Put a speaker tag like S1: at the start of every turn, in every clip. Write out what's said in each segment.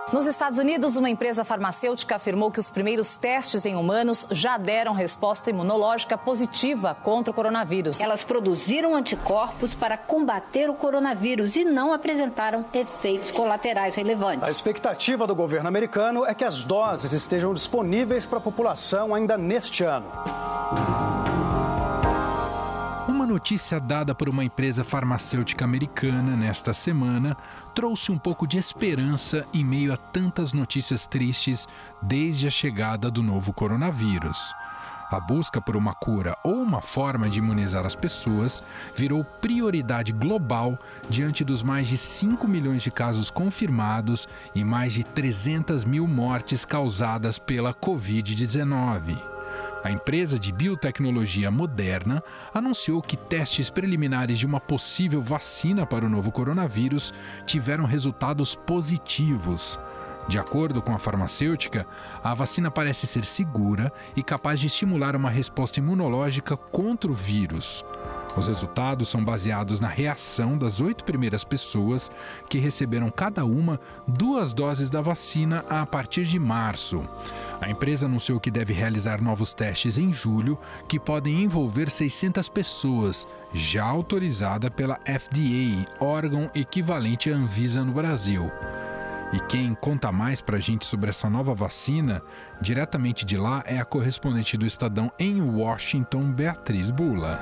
S1: Nos Estados Unidos, uma empresa farmacêutica afirmou que os primeiros testes em humanos já deram resposta imunológica positiva contra o coronavírus.
S2: Elas produziram anticorpos para combater o coronavírus e não apresentaram efeitos colaterais relevantes.
S3: A expectativa do governo americano é que as doses estejam disponíveis para a população ainda neste ano.
S4: Uma notícia dada por uma empresa farmacêutica americana nesta semana trouxe um pouco de esperança em meio a tantas notícias tristes desde a chegada do novo coronavírus. A busca por uma cura ou uma forma de imunizar as pessoas virou prioridade global diante dos mais de 5 milhões de casos confirmados e mais de 300 mil mortes causadas pela Covid-19. A empresa de biotecnologia Moderna anunciou que testes preliminares de uma possível vacina para o novo coronavírus tiveram resultados positivos. De acordo com a farmacêutica, a vacina parece ser segura e capaz de estimular uma resposta imunológica contra o vírus. Os resultados são baseados na reação das 8 primeiras pessoas que receberam cada uma 2 doses da vacina a partir de março. A empresa anunciou que deve realizar novos testes em julho, que podem envolver 600 pessoas, já autorizada pela FDA, órgão equivalente à Anvisa no Brasil. E quem conta mais pra gente sobre essa nova vacina, diretamente de lá, é a correspondente do Estadão em Washington, Beatriz Bula.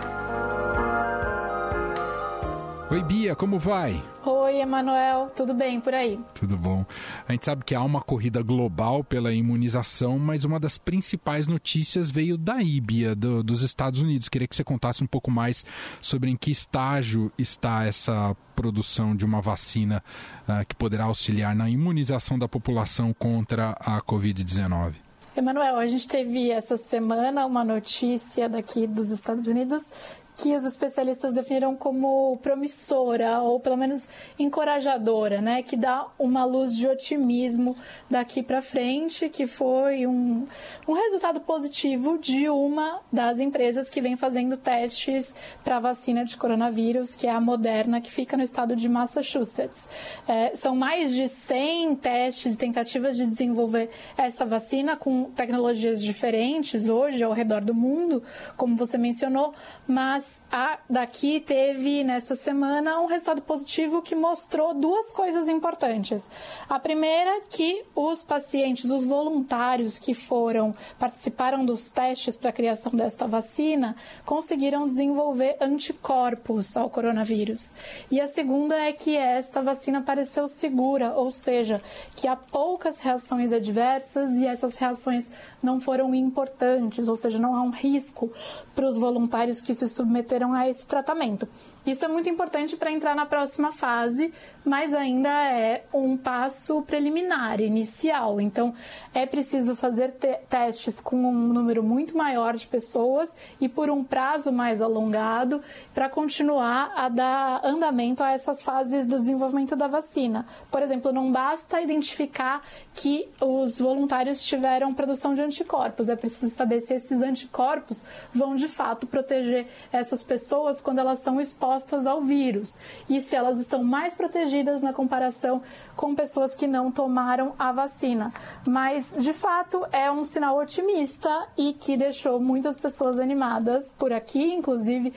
S4: Oi, Bia, como vai?
S5: Oi, Emanuel, tudo bem por aí?
S4: Tudo bom. A gente sabe que há uma corrida global pela imunização, mas uma das principais notícias veio daí, Bia, dos Estados Unidos. Queria que você contasse um pouco mais sobre em que estágio está essa produção de uma vacina que poderá auxiliar na imunização da população contra a Covid-19.
S5: Emanuel, a gente teve essa semana uma notícia daqui dos Estados Unidos que os especialistas definiram como promissora, ou pelo menos encorajadora, né? Que dá uma luz de otimismo daqui para frente, que foi um resultado positivo de uma das empresas que vem fazendo testes para a vacina de coronavírus, que é a Moderna, que fica no estado de Massachusetts. São mais de 100 testes e tentativas de desenvolver essa vacina com tecnologias diferentes hoje ao redor do mundo, como você mencionou, mas a daqui teve, nesta semana, um resultado positivo que mostrou 2 coisas importantes. A primeira, que os pacientes, os voluntários que participaram dos testes para a criação desta vacina, conseguiram desenvolver anticorpos ao coronavírus. E a segunda é que esta vacina pareceu segura, ou seja, que há poucas reações adversas e essas reações não foram importantes, ou seja, não há um risco para os voluntários que se submeteram a esse tratamento. Isso é muito importante para entrar na próxima fase, mas ainda é um passo preliminar, inicial. Então, é preciso fazer testes com um número muito maior de pessoas e por um prazo mais alongado para continuar a dar andamento a essas fases do desenvolvimento da vacina. Por exemplo, não basta identificar que os voluntários tiveram produção de anticorpos, é preciso saber se esses anticorpos vão de fato proteger essas pessoas quando elas são expostas ao vírus e se elas estão mais protegidas na comparação com pessoas que não tomaram a vacina. Mas, de fato, é um sinal otimista e que deixou muitas pessoas animadas por aqui. Inclusive,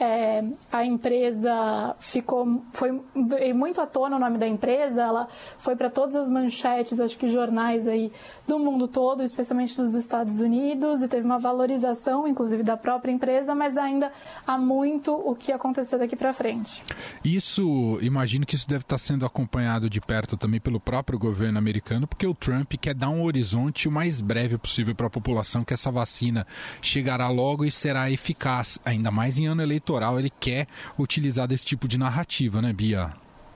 S5: a empresa foi muito à tona o nome da empresa, ela foi para todas as manchetes, acho que jornais aí do mundo todo, especialmente nos Estados Unidos, e teve uma valorização, inclusive, da própria empresa, mas ainda há muito o que acontecer daqui para frente.
S4: Imagino que isso deve estar sendo acompanhado de perto também pelo próprio governo americano, porque o Trump quer dar um horizonte o mais breve possível para a população, que essa vacina chegará logo e será eficaz, ainda mais em ano eleitoral. Ele quer utilizar desse tipo de narrativa, né, Bia?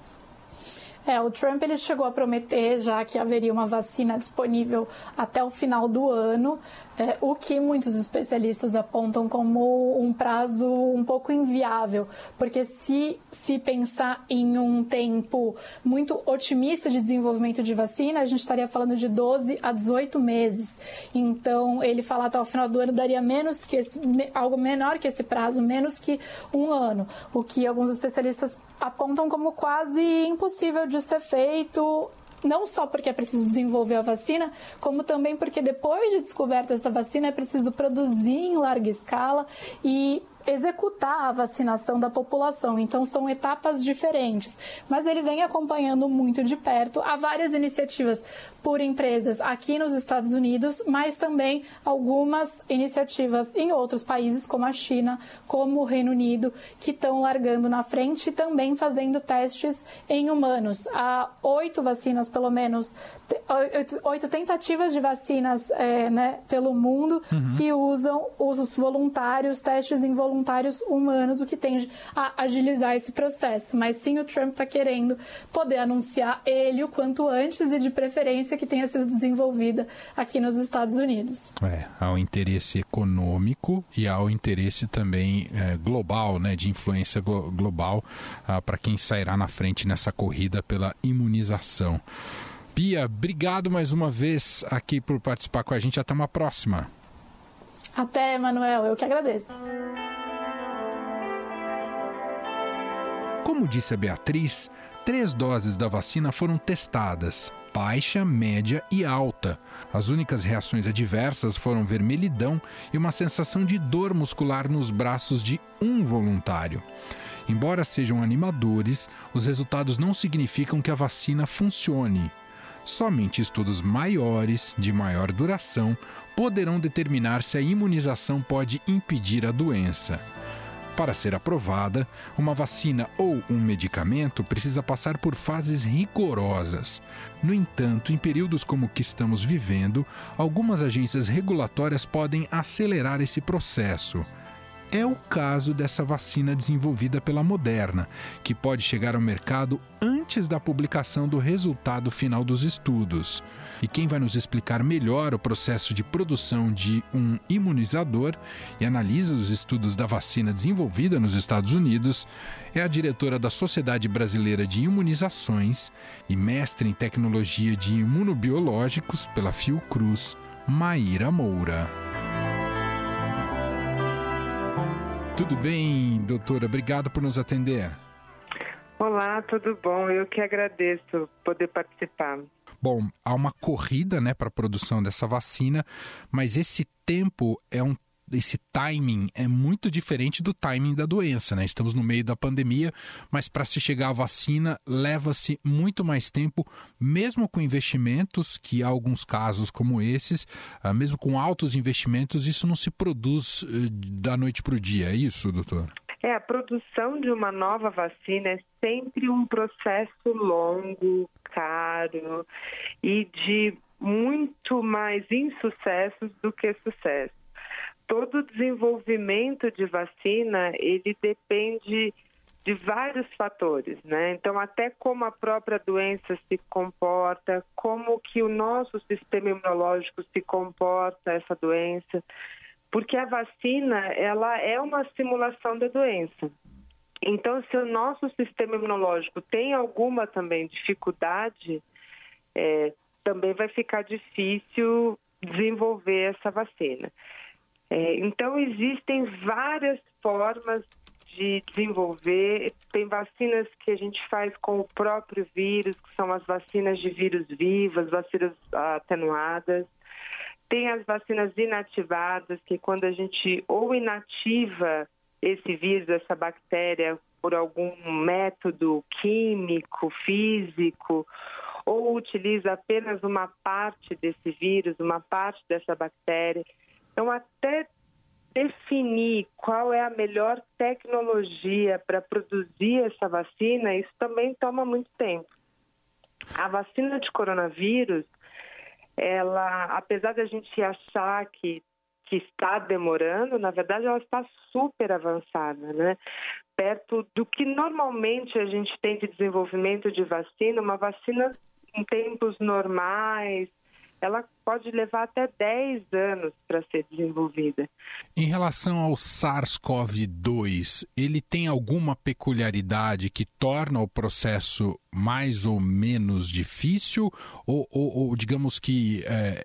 S5: O Trump ele chegou a prometer já que haveria uma vacina disponível até o final do ano, o que muitos especialistas apontam como um prazo um pouco inviável, porque se pensar em um tempo muito otimista de desenvolvimento de vacina, a gente estaria falando de 12 a 18 meses. Então, ele falar até o final do ano daria algo menor que esse prazo, menos que um ano, o que alguns especialistas apontam como quase impossível de ser feito não só porque é preciso desenvolver a vacina, como também porque depois de descoberta essa vacina é preciso produzir em larga escala e executar a vacinação da população. Então, são etapas diferentes. Mas ele vem acompanhando muito de perto. Há várias iniciativas por empresas aqui nos Estados Unidos, mas também algumas iniciativas em outros países, como a China, como o Reino Unido, que estão largando na frente e também fazendo testes em humanos. Há 8 vacinas, pelo menos, 8 tentativas de vacinas pelo mundo que usam os voluntários, testes em voluntários humanos, o que tende a agilizar esse processo. Mas sim, o Trump está querendo poder anunciar ele o quanto antes e de preferência que tenha sido desenvolvida aqui nos Estados Unidos.
S4: Há o interesse econômico e há o interesse também global, né, de influência global para quem sairá na frente nessa corrida pela imunização. Bia, obrigado mais uma vez aqui por participar com a gente. Até uma próxima.
S5: Até, Manuel. Eu que agradeço.
S4: Como disse a Beatriz, 3 doses da vacina foram testadas, baixa, média e alta. As únicas reações adversas foram vermelhidão e uma sensação de dor muscular nos braços de um voluntário. Embora sejam animadores, os resultados não significam que a vacina funcione. Somente estudos maiores, de maior duração, poderão determinar se a imunização pode impedir a doença. Para ser aprovada, uma vacina ou um medicamento precisa passar por fases rigorosas. No entanto, em períodos como o que estamos vivendo, algumas agências regulatórias podem acelerar esse processo. É o caso dessa vacina desenvolvida pela Moderna, que pode chegar ao mercado antes da publicação do resultado final dos estudos. E quem vai nos explicar melhor o processo de produção de um imunizador e analisa os estudos da vacina desenvolvida nos Estados Unidos é a diretora da Sociedade Brasileira de Imunizações e mestre em tecnologia de imunobiológicos pela Fiocruz, Maíra Moura. Tudo bem, doutora? Obrigado por nos atender.
S6: Olá, tudo bom? Eu que agradeço poder participar.
S4: Bom, há uma corrida, né, para a produção dessa vacina, mas esse tempo esse timing é muito diferente do timing da doença, né? Estamos no meio da pandemia, mas para se chegar à vacina leva-se muito mais tempo, mesmo com investimentos, que há alguns casos como esses, mesmo com altos investimentos, isso não se produz da noite para o dia, é isso, doutor?
S6: A produção de uma nova vacina é sempre um processo longo, caro e de muito mais insucessos do que sucesso. Todo desenvolvimento de vacina, ele depende de vários fatores, né? Então, até como a própria doença se comporta, como que o nosso sistema imunológico se comporta, essa doença, porque a vacina, ela é uma simulação da doença. Então, se o nosso sistema imunológico tem alguma também dificuldade, também vai ficar difícil desenvolver essa vacina. Então, existem várias formas de desenvolver. Tem vacinas que a gente faz com o próprio vírus, que são as vacinas de vírus vivos, vacinas atenuadas. Tem as vacinas inativadas, que quando a gente ou inativa esse vírus, essa bactéria, por algum método químico, físico, ou utiliza apenas uma parte desse vírus, uma parte dessa bactéria. Então, até definir qual é a melhor tecnologia para produzir essa vacina, isso também toma muito tempo. A vacina de coronavírus, ela, apesar de a gente achar que está demorando, na verdade ela está super avançada, né? Perto do que normalmente a gente tem de desenvolvimento de vacina, uma vacina em tempos normais, ela pode levar até 10 anos para ser desenvolvida.
S4: Em relação ao SARS-CoV-2, ele tem alguma peculiaridade que torna o processo mais ou menos difícil? Ou digamos que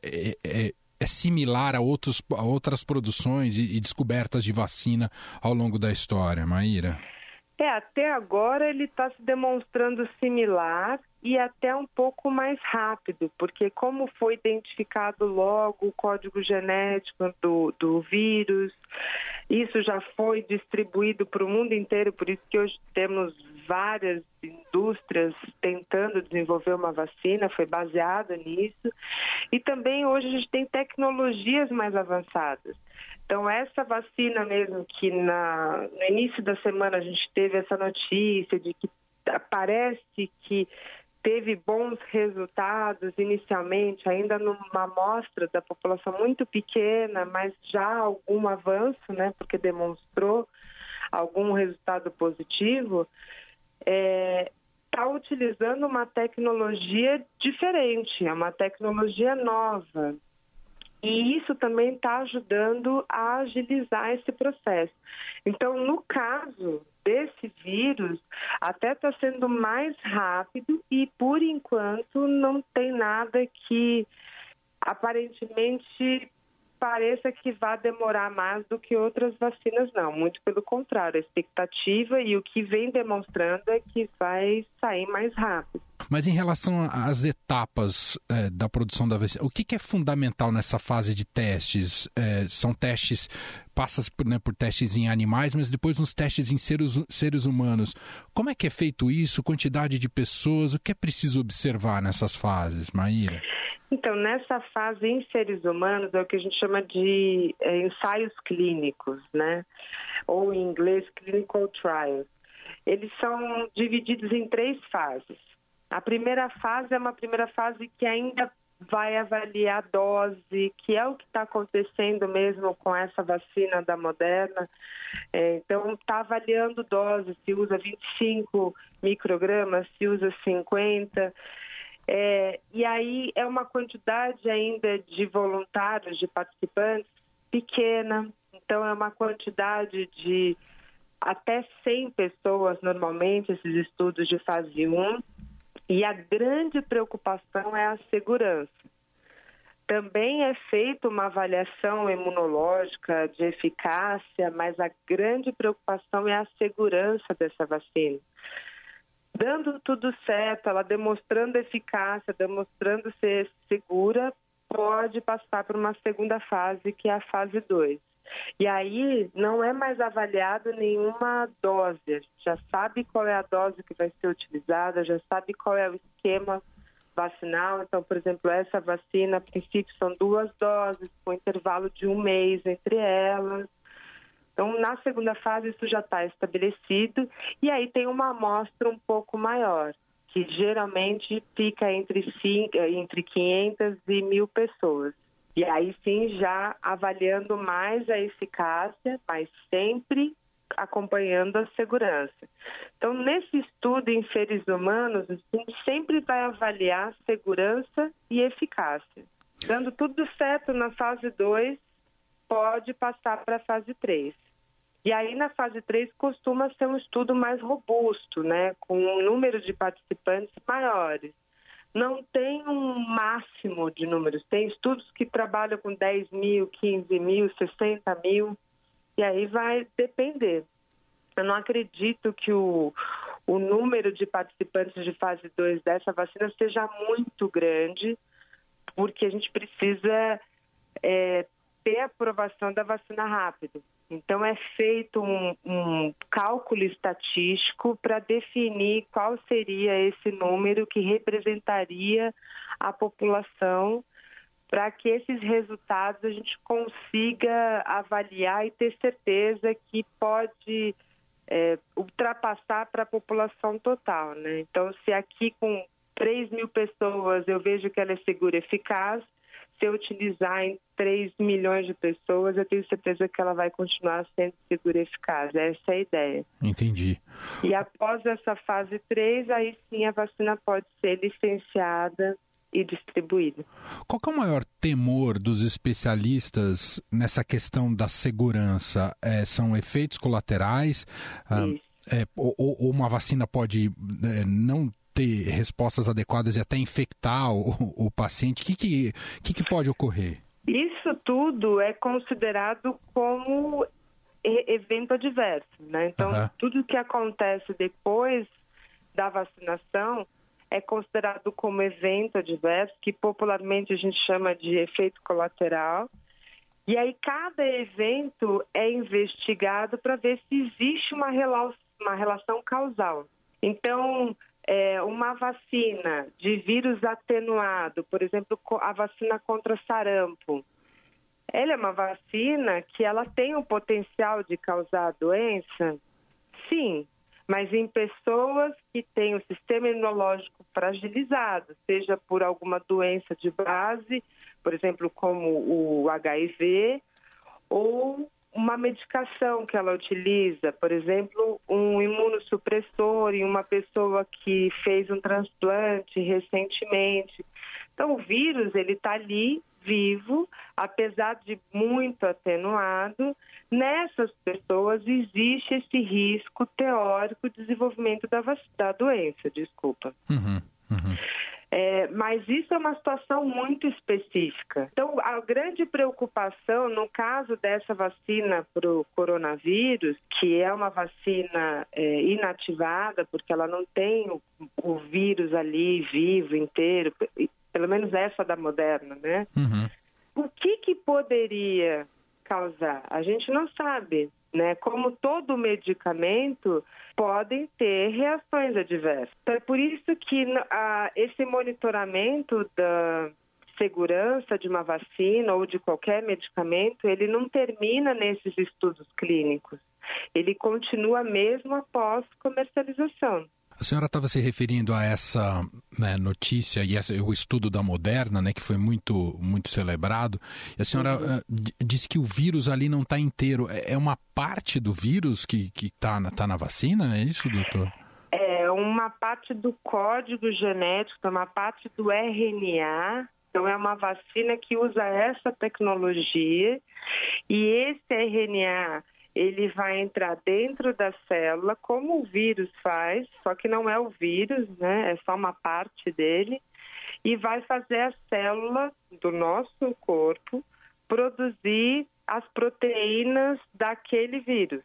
S4: é similar a outras produções e descobertas de vacina ao longo da história, Maíra?
S6: Até agora ele está se demonstrando similar e até um pouco mais rápido, porque como foi identificado logo o código genético do vírus, isso já foi distribuído para o mundo inteiro, por isso que hoje temos várias indústrias tentando desenvolver uma vacina, foi baseada nisso. E também hoje a gente tem tecnologias mais avançadas. Então, essa vacina mesmo que no início da semana a gente teve essa notícia de que parece que teve bons resultados inicialmente, ainda numa amostra da população muito pequena, mas já algum avanço, né, porque demonstrou algum resultado positivo, está utilizando uma tecnologia diferente, é uma tecnologia nova. E isso também está ajudando a agilizar esse processo. Então, no caso desse vírus, até está sendo mais rápido e, por enquanto, não tem nada que aparentemente pareça que vai demorar mais do que outras vacinas, não. Muito pelo contrário, a expectativa e o que vem demonstrando é que vai sair mais rápido.
S4: Mas em relação às etapas da produção da vacina, o que é fundamental nessa fase de testes? São testes, passa por testes em animais, mas depois nos testes em seres humanos. Como é que é feito isso? Quantidade de pessoas? O que é preciso observar nessas fases, Maíra?
S6: Então, nessa fase em seres humanos é o que a gente chama de ensaios clínicos, né? Ou em inglês, clinical trials. Eles são divididos em 3 fases. A primeira fase é uma primeira fase que ainda vai avaliar a dose, que é o que está acontecendo mesmo com essa vacina da Moderna. Então, está avaliando dose, se usa 25 microgramas, se usa 50. E aí é uma quantidade ainda de voluntários, de participantes, pequena. Então, é uma quantidade de até 100 pessoas, normalmente, esses estudos de fase 1. E a grande preocupação é a segurança. Também é feita uma avaliação imunológica de eficácia, mas a grande preocupação é a segurança dessa vacina. Dando tudo certo, ela demonstrando eficácia, demonstrando ser segura, pode passar para uma segunda fase, que é a fase 2. E aí não é mais avaliado nenhuma dose, a gente já sabe qual é a dose que vai ser utilizada, já sabe qual é o esquema vacinal. Então, por exemplo, essa vacina, a princípio, são 2 doses, com intervalo de 1 mês entre elas. Então, na segunda fase, isso já está estabelecido e aí tem uma amostra um pouco maior, que geralmente fica entre 500 e 1.000 pessoas. E aí sim, já avaliando mais a eficácia, mas sempre acompanhando a segurança. Então, nesse estudo em seres humanos, a gente sempre vai avaliar segurança e eficácia. Dando tudo certo na fase 2, pode passar para a fase 3. E aí, na fase 3, costuma ser um estudo mais robusto, né, com um número de participantes maiores. Não tem um máximo de números. Tem estudos que trabalham com 10 mil, 15 mil, 60 mil, e aí vai depender. Eu não acredito que o número de participantes de fase 2 dessa vacina seja muito grande, porque a gente precisa ter a aprovação da vacina rápido. Então, é feito um cálculo estatístico para definir qual seria esse número que representaria a população, para que esses resultados a gente consiga avaliar e ter certeza que pode ultrapassar para a população total, né? Então, se aqui com 3 mil pessoas eu vejo que ela é segura e eficaz, se eu utilizar em 3 milhões de pessoas, eu tenho certeza que ela vai continuar sendo segura e eficaz. Essa é a ideia.
S4: Entendi.
S6: E após essa fase 3, aí sim a vacina pode ser licenciada e distribuída.
S4: Qual que é o maior temor dos especialistas nessa questão da segurança? São efeitos colaterais? Ou uma vacina pode não ter respostas adequadas e até infectar o paciente? O que pode ocorrer?
S6: Isso tudo é considerado como evento adverso, né? Então, tudo que acontece depois da vacinação é considerado como evento adverso, que popularmente a gente chama de efeito colateral. E aí cada evento é investigado para ver se existe uma relação causal. Então, uma vacina de vírus atenuado, por exemplo, a vacina contra sarampo, ela é uma vacina que ela tem o potencial de causar a doença? Sim, mas em pessoas que têm o sistema imunológico fragilizado, seja por alguma doença de base, por exemplo, como o HIV, ou uma medicação que ela utiliza, por exemplo, um imunossupressor em uma pessoa que fez um transplante recentemente. Então, o vírus, ele está ali, vivo, apesar de muito atenuado. Nessas pessoas existe esse risco teórico de desenvolvimento da doença, mas isso é uma situação muito específica. Então, a grande preocupação, no caso dessa vacina para o coronavírus, que é uma vacina inativada, porque ela não tem o vírus ali vivo, inteiro, pelo menos essa da Moderna, né? O que poderia causar? A gente não sabe, né? Como todo medicamento, podem ter reações adversas. Então, é por isso que esse monitoramento da segurança de uma vacina ou de qualquer medicamento, ele não termina nesses estudos clínicos. Ele continua mesmo após comercialização.
S4: A senhora estava se referindo a essa notícia e o estudo da Moderna, né, que foi muito, muito celebrado. E a senhora disse que o vírus ali não está inteiro. É uma parte do vírus que tá na vacina? É isso, doutor?
S6: É uma parte do código genético, uma parte do RNA. Então, é uma vacina que usa essa tecnologia. E esse RNA, ele vai entrar dentro da célula, como o vírus faz, só que não é o vírus, né? É só uma parte dele, e vai fazer a célula do nosso corpo produzir as proteínas daquele vírus.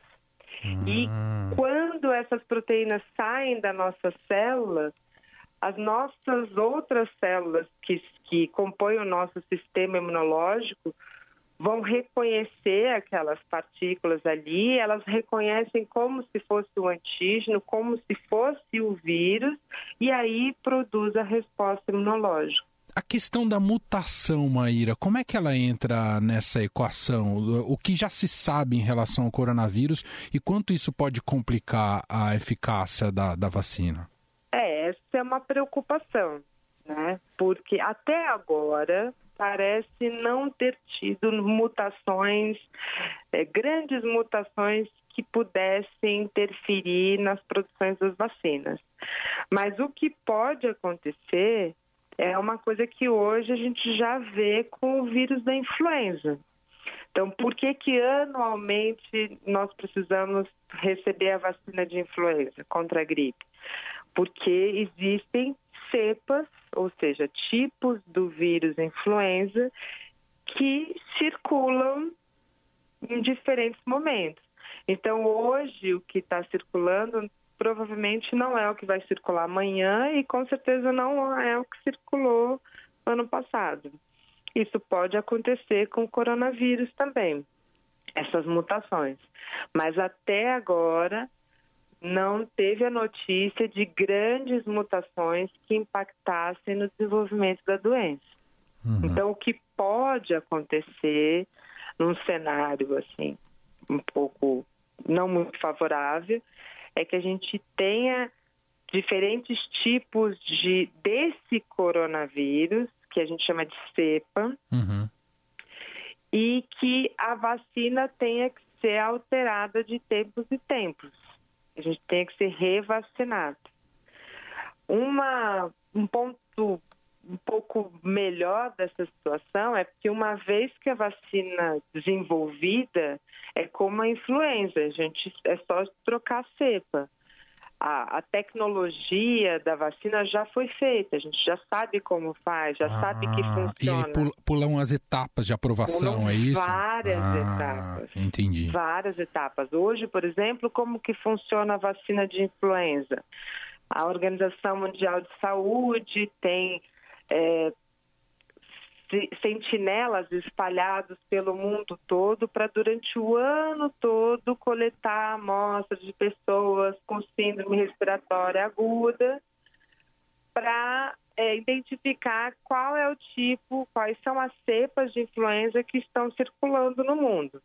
S6: E quando essas proteínas saem da nossa célula, as nossas outras células que compõem o nosso sistema imunológico vão reconhecer aquelas partículas ali, elas reconhecem como se fosse o antígeno, como se fosse o vírus, e aí produz a resposta imunológica.
S4: A questão da mutação, Maíra, como é que ela entra nessa equação? O que já se sabe em relação ao coronavírus e quanto isso pode complicar a eficácia da vacina?
S6: Essa é uma preocupação, né? Porque até agora parece não ter tido mutações, grandes mutações que pudessem interferir nas produções das vacinas. Mas o que pode acontecer é uma coisa que hoje a gente já vê com o vírus da influenza. Então, por que anualmente nós precisamos receber a vacina de influenza contra a gripe? Porque existem cepas, ou seja, tipos do vírus influenza que circulam em diferentes momentos. Então, hoje, o que está circulando provavelmente não é o que vai circular amanhã e, com certeza, não é o que circulou ano passado. Isso pode acontecer com o coronavírus também, essas mutações. Mas, até agora, não teve a notícia de grandes mutações que impactassem no desenvolvimento da doença. Então, o que pode acontecer num cenário assim, um pouco não muito favorável, é que a gente tenha diferentes tipos desse coronavírus, que a gente chama de cepa, e que a vacina tenha que ser alterada de tempos em tempos. A gente tem que ser revacinado. Um ponto um pouco melhor dessa situação é porque uma vez que a vacina desenvolvida é como a influenza, é só trocar a cepa. a tecnologia da vacina já foi feita, a gente já sabe como faz, já sabe que funciona.
S4: E pulam as etapas de aprovação, é isso?
S6: Várias etapas.
S4: Entendi.
S6: Várias etapas. Hoje, por exemplo, como que funciona a vacina de influenza? A Organização Mundial de Saúde tem sentinelas espalhados pelo mundo todo para, durante o ano todo, coletar amostras de pessoas com síndrome respiratória aguda para identificar qual é o tipo, quais são as cepas de influenza que estão circulando no mundo.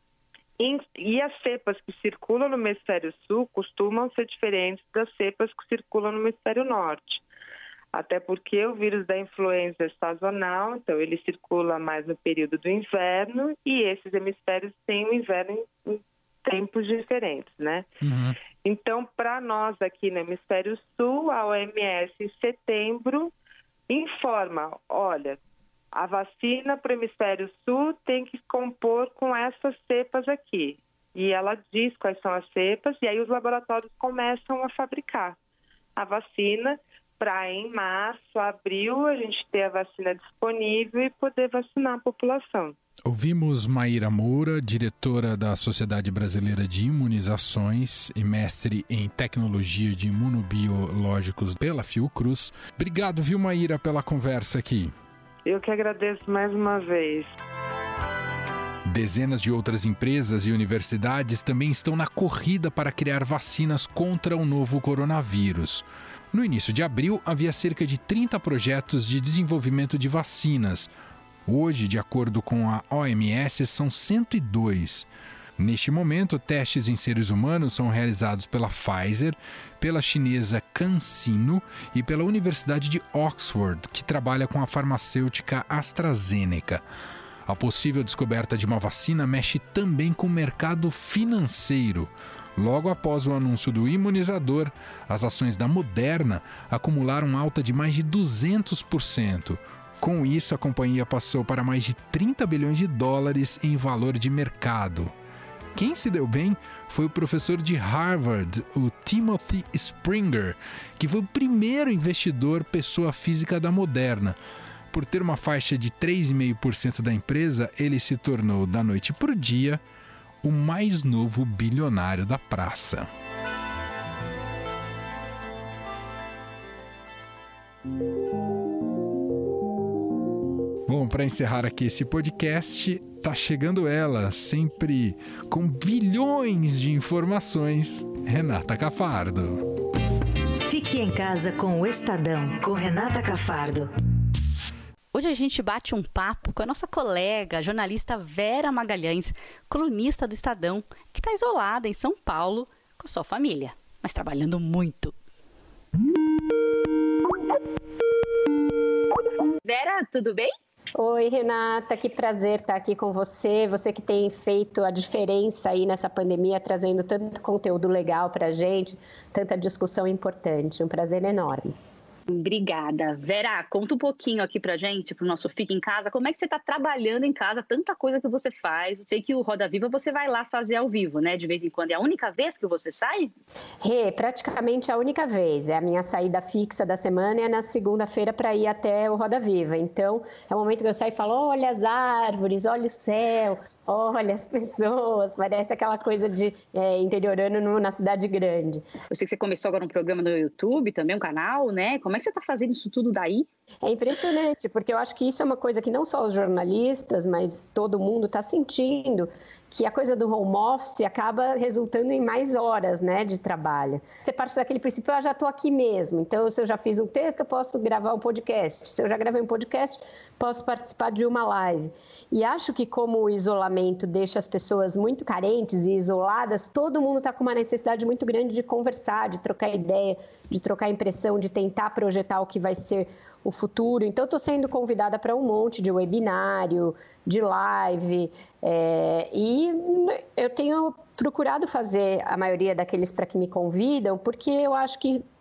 S6: E as cepas que circulam no hemisfério sul costumam ser diferentes das cepas que circulam no hemisfério norte. Até porque o vírus da influenza é sazonal, então ele circula mais no período do inverno e esses hemisférios têm o inverno em tempos diferentes, né?
S4: Uhum.
S6: Então, para nós aqui no hemisfério sul, a OMS em setembro informa, olha, a vacina para o hemisfério sul tem que compor com essas cepas aqui. E ela diz quais são as cepas e aí os laboratórios começam a fabricar a vacina para em março, abril, a gente ter a vacina disponível e poder vacinar a população.
S4: Ouvimos Maíra Moura, diretora da Sociedade Brasileira de Imunizações e mestre em Tecnologia de Imunobiológicos pela Fiocruz. Obrigado, viu, Maíra, pela conversa aqui.
S6: Eu que agradeço mais uma vez.
S4: Dezenas de outras empresas e universidades também estão na corrida para criar vacinas contra o novo coronavírus. No início de abril, havia cerca de 30 projetos de desenvolvimento de vacinas. Hoje, de acordo com a OMS, são 102. Neste momento, testes em seres humanos são realizados pela Pfizer, pela chinesa CanSino e pela Universidade de Oxford, que trabalha com a farmacêutica AstraZeneca. A possível descoberta de uma vacina mexe também com o mercado financeiro. Logo após o anúncio do imunizador, as ações da Moderna acumularam alta de mais de 200%. Com isso, a companhia passou para mais de 30 bilhões de dólares em valor de mercado. Quem se deu bem foi o professor de Harvard, o Timothy Springer, que foi o primeiro investidor pessoa física da Moderna. Por ter uma faixa de 3,5% da empresa, ele se tornou, da noite para o dia, o mais novo bilionário da praça. Bom, para encerrar aqui esse podcast, tá chegando ela, sempre com bilhões de informações, Renata Cafardo.
S7: Fique em casa com o Estadão, com Renata Cafardo.
S8: Hoje a gente bate um papo com a nossa colega, a jornalista Vera Magalhães, colunista do Estadão, que está isolada em São Paulo com a sua família, mas trabalhando muito. Vera, tudo bem?
S9: Oi, Renata, que prazer estar aqui com você. Você que tem feito a diferença aí nessa pandemia, trazendo tanto conteúdo legal para a gente, tanta discussão importante. Um prazer enorme.
S8: Obrigada. Vera, conta um pouquinho aqui pra gente, pro nosso Fica em Casa, como é que você tá trabalhando em casa, tanta coisa que você faz. Sei que o Roda Viva você vai lá fazer ao vivo, né, de vez em quando. É a única vez que você sai?
S9: Praticamente a única vez. É a minha saída fixa da semana, é na segunda-feira para ir até o Roda Viva. Então, é o momento que eu saio e falo, olha as árvores, olha o céu, olha as pessoas. Parece aquela coisa de interiorano na cidade grande.
S8: Eu sei que você começou agora um programa no YouTube, também um canal, né? Como é que você está fazendo isso tudo daí?
S9: É impressionante, porque eu acho que isso é uma coisa que não só os jornalistas, mas todo mundo está sentindo, que a coisa do home office acaba resultando em mais horas, né, de trabalho. Você parte daquele princípio, eu já estou aqui mesmo, então se eu já fiz um texto, eu posso gravar um podcast. Se eu já gravei um podcast, posso participar de uma live. E acho que como o isolamento deixa as pessoas muito carentes e isoladas, todo mundo está com uma necessidade muito grande de conversar, de trocar ideia, de trocar impressão, de tentar projetar o que vai ser o futuro. Então, estou sendo convidada para um monte de webinário, de live, e eu tenho procurado fazer a maioria daqueles para que me convidam, porque eu acho que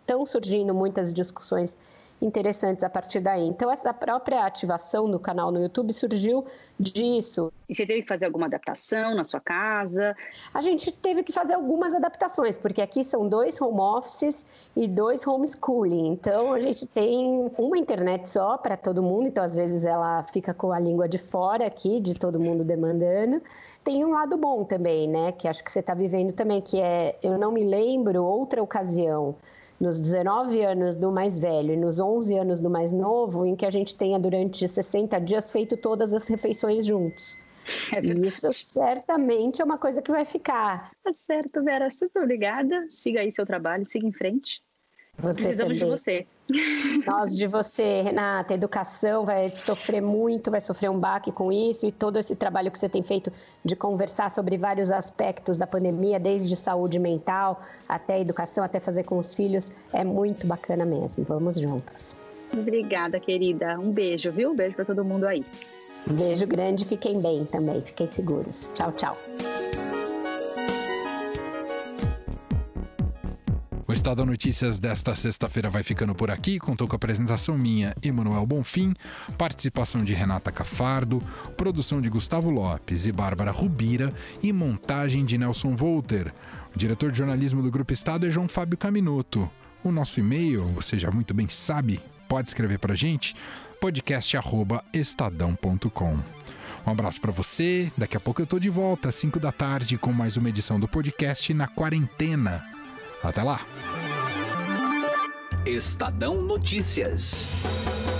S9: estão surgindo muitas discussões interessantes a partir daí. Então, essa própria ativação do canal no YouTube surgiu disso.
S8: E você teve que fazer alguma adaptação na sua casa?
S9: A gente teve que fazer algumas adaptações, porque aqui são 2 home offices e 2 homeschooling. Então, a gente tem uma internet só para todo mundo, então às vezes ela fica com a língua de fora aqui, de todo mundo demandando. Tem um lado bom também, né, que acho que você está vivendo também, que é, eu não me lembro outra ocasião, nos 19 anos do mais velho e nos 11 anos do mais novo, em que a gente tenha durante 60 dias feito todas as refeições juntos. E isso certamente é uma coisa que vai ficar.
S8: Tá certo, Vera. Super obrigada. Siga aí seu trabalho, siga em frente. Precisamos de você.
S9: Nós de você, Renata. A educação vai sofrer muito, vai sofrer um baque com isso, e todo esse trabalho que você tem feito de conversar sobre vários aspectos da pandemia, desde saúde mental até educação, até fazer com os filhos, é muito bacana mesmo. Vamos juntas.
S8: Obrigada, querida. Um beijo, viu? Um beijo para todo mundo aí.
S9: Um beijo grande, fiquem bem também, fiquem seguros. Tchau, tchau.
S4: O Estadão Notícias desta sexta-feira vai ficando por aqui. Contou com a apresentação minha, Emanuel Bonfim, participação de Renata Cafardo, produção de Gustavo Lopes e Bárbara Rubira e montagem de Nelson Volter. O diretor de jornalismo do Grupo Estado é João Fábio Caminoto. O nosso e-mail, você já muito bem sabe, pode escrever pra gente, podcast@estadão.com. Um abraço para você. Daqui a pouco eu tô de volta às 5 da tarde com mais uma edição do podcast Na Quarentena. Até lá!
S10: Estadão Notícias.